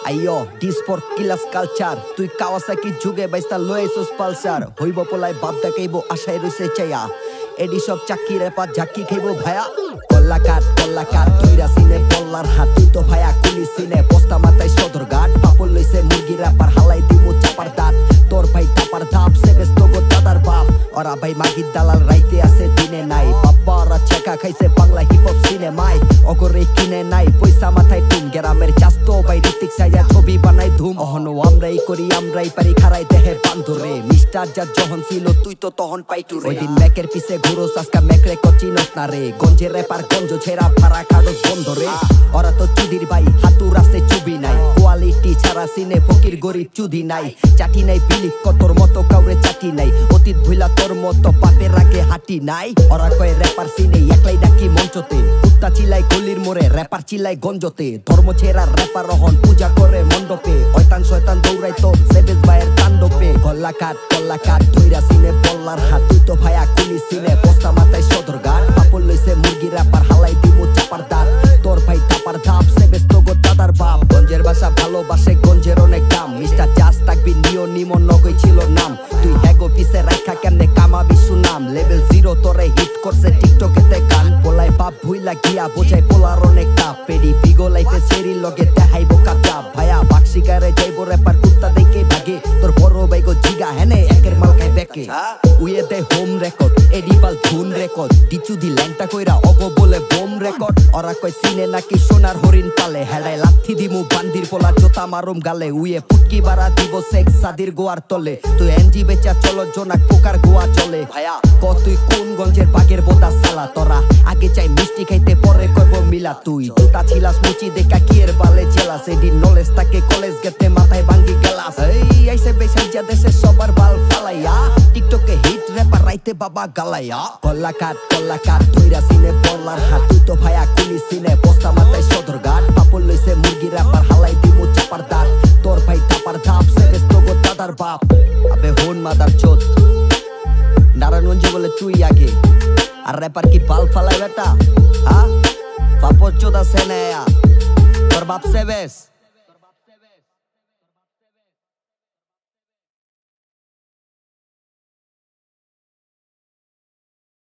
আইও ডিস্পোর্ট কিলাস কালচার তুই কাওয়াসাকি যুগে বাইস্তা লয়েছস পালসার হইব পোলাই বাপ দেখাইব আশায় রইছে চাইয়া এডি সব চাকি রেপা ঝাকি খাইব ভায়া কল্লাকাট তুইরা সিনে বল্লার হাত তুই তো ভায়া কুলি সিনে বস্তা মাথায় সদর ঘাট পাপল লইছে মুরগি রেপার হালাই দিমু চাপার দাঁত তোর ভাই টাপার ধাপ সেবেস তো গো দাদার বাপ ওরা ভাই মাগির দালাল রাইতে আছে দিনে নাই বাপ্পা ওরা চেকা খাইছে বাংলা হিপ হপ সিনেমায় অগরে কিনে নাই পয়সা মাথায় টুম গ্রামের চাস্তো ভাই ঋতিক সাইয়া ছবি বানাই ধুম অহনো আমরাই করি আমরাই পারি খারাই দেহে বান্ধরে মিস্টার যা যখন ছিল তুই তো তখন পাইটু রে ওই দিন ম্যাকের পিছে ঘুরোস আজকা ম্যাকরে কচিনস না রে গঞ্জে রেপার গঞ্জ ছেড়া ভাড়া খাডস বন্ধ রে ওরা তো চুদির ভাই হাতুর আছে চুবি নাই কোয়ালিটি ছাড়া সিনে ফকির গরিব চুদি নাই চাটি নাই বিলিপ কতর মতো কাউরে চাটি নাই অতীত ভুলা তোর মতো পাপের আগে হাঁটি নাই ওরা কয় রেপার সিনে একলাই ডাকি মঞ্চতে কুত্তা চিলাই গলির মোড়ে রেপার চিলাই গঞ্জতে ধর্ম ছেড়া রেপার রহন পূজা করে মণ্ডপে শয়তান শয়তান দৌড়াই তো সেবেজ ভাইয়ের তাণ্ডবে কল্লাকাট ধইরা সিনে বল্লার হাত তুই তো ভাইয়া কুলি সিনে বস্তা মাথায় সদর ঘাট পাপল লইছে মুরগি রেপার হালাই দিমু চাপার দাঁত তোর ভাই টাপার ধাপ সেবেজ তো গো দাদার বাপ গঞ্জের ভাষা ভালোবাসে গঞ্জের অনেক দাম মিস্টার চাষ থাকবি নিও নিমন নগই ছিল নাম তুই হ্যাগো পিছে রাখা কেমনে কামাবি সুনাম লেভেল 0 তোরে হিট করছে টিকটকেতে গান পোলাই বাপ ভুইলা গিয়া বোঝাই পোলার অনেক তাপ পেডি বিগো লাইফে সেরি লগে দেখাইব কাটা ভাইয়া বাক্সিকারে যাইব রেপার কুত্তা দেখে ভাগে তোর বড় বাইগো জিগা হেনে একের মাল খাই বেকে উইয়ে দে হোম রেকর্ড এডিবাল ধুন রেকর্ড দিচু দি ল্যাংটা কইরা অগো বলে বোম রেকর্ড ওরা কয় সিনে নাকি সোনার হরিণ পালে হেডাই লাথি দিমু বান্দির পোলা জোতা মারুম গালে উইয়ে পুটকি বাড়া দিব সেক্স সাদির গোয়ার তলে তুই এনজি বেচা চলো জোনাক পোকার গোয়া চলে ভাইয়া ক তুই কোন গঞ্জের বাগের বোদা সালা তোরা আগে চাই মিষ্টি খাইতে পরে করবো মিলা তুই জুতা ছিলাস মুচি দেখা কিয়ের বালে জেলাস এডি নলেজ তাকে কলেজ গেতে মাথায় ভাঙ্গি গেলাস এই আইসে বেসাইজা দেশে সবার বাল ফালাইয়া টিকটকে হিট রেপার রাইতে বাবা গালাইয়া কল্লাকাট ধইরা সিনে বল্লার হাত তুই তো ভাইয়া কুলি সিনে বস্তা মাথায় সদর ঘাট পাপল লইছে মুরগি রেপার হালাই দিমু চাপার দাঁত তোর ভাই টাপার ধাপ সেবেস তো গো দাদার বাপ আবে হোন মাদার চোদ নারায়ণগঞ্জে বলে তুই আগে আর রেপার কি বাল ফালাই বেটা হ্যাঁ পাপর চোদা সেনে তোর বাপ সেবেস